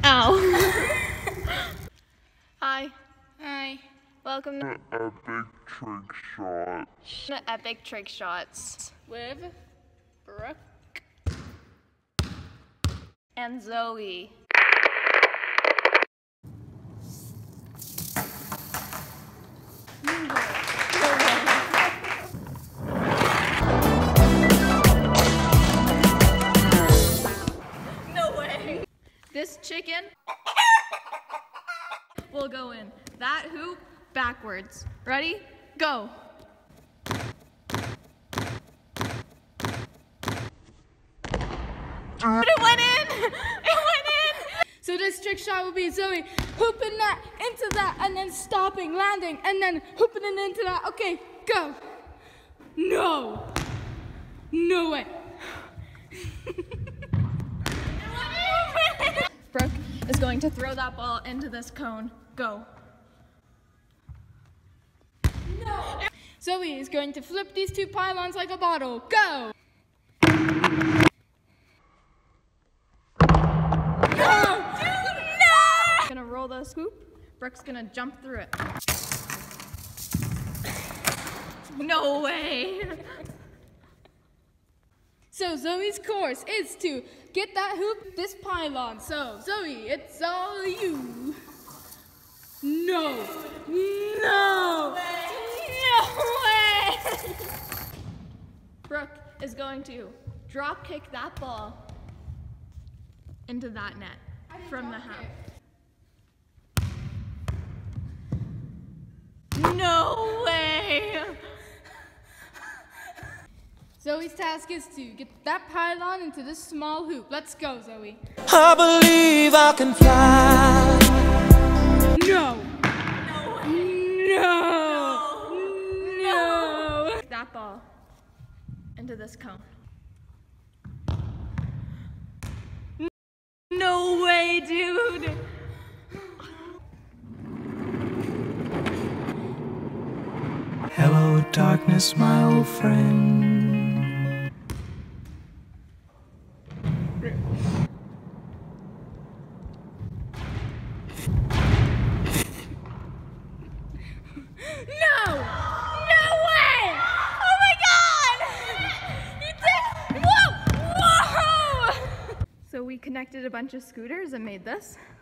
Ow. Hi. Hi. Welcome to Epic Trick Shots. Epic Trick Shots With Brooke and Zoe. No way. This chicken will go in that hoop backwards. Ready? Go. It went in! It went in! So this trick shot will be Zoe hooping that into that and then stopping, landing, and then hooping it into that. Okay, go. No. No way. Brooke is going to throw that ball into this cone. Go. No. Zoe is going to flip these two pylons like a bottle. Go. Gonna roll the scoop. Brooke's gonna jump through it. No way! So Zoe's course is to get that hoop, this pylon. So Zoe, it's all you. No. No. No way. Brooke is going to drop kick that ball into that net from the half. No way! Zoe's task is to get that pylon into this small hoop. Let's go, Zoe. I believe I can fly. No. No. No. That ball into this cone. No way, dude! Hello, darkness, my old friend. No! No way! Oh my God! You did! Whoa! Whoa! So we connected a bunch of scooters and made this.